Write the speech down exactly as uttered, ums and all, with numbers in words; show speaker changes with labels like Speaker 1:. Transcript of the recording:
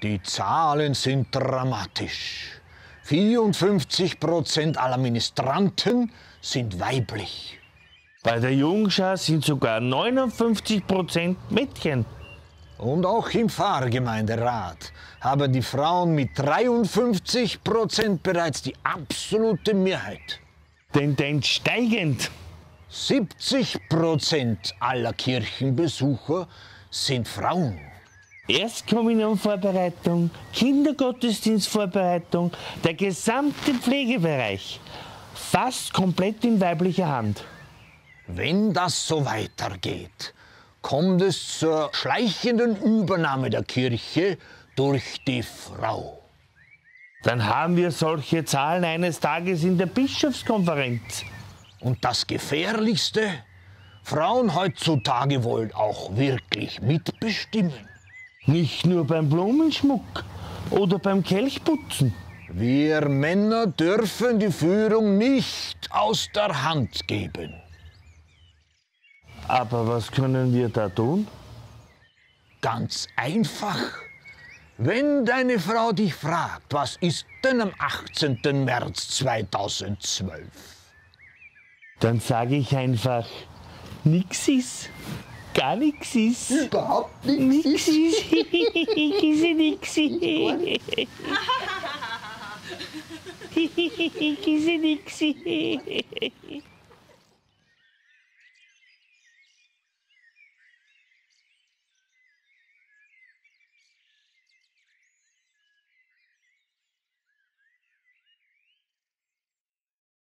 Speaker 1: Die Zahlen sind dramatisch. vierundfünfzig Prozent aller Ministranten sind weiblich.
Speaker 2: Bei der Jungschar sind sogar neunundfünfzig Prozent Mädchen.
Speaker 1: Und auch im Pfarrgemeinderat haben die Frauen mit dreiundfünfzig Prozent bereits die absolute Mehrheit.
Speaker 2: Tendenz steigend.
Speaker 1: siebzig Prozent aller Kirchenbesucher sind Frauen.
Speaker 2: Erstkommunionvorbereitung, Kindergottesdienstvorbereitung, der gesamte Pflegebereich. Fast komplett in weiblicher Hand.
Speaker 1: Wenn das so weitergeht, kommt es zur schleichenden Übernahme der Kirche durch die Frau.
Speaker 2: Dann haben wir solche Zahlen eines Tages in der Bischofskonferenz.
Speaker 1: Und das Gefährlichste, Frauen heutzutage wollen auch wirklich mitbestimmen.
Speaker 2: Nicht nur beim Blumenschmuck oder beim Kelchputzen.
Speaker 1: Wir Männer dürfen die Führung nicht aus der Hand geben.
Speaker 2: Aber was können wir da tun?
Speaker 1: Ganz einfach. Wenn deine Frau dich fragt, was ist denn am achtzehnten März zweitausendzwölf?
Speaker 3: Dann sage ich einfach, nix ist. Gar nix ist.
Speaker 1: Überhaupt
Speaker 3: Nix ist. Ist nix. Ist nix.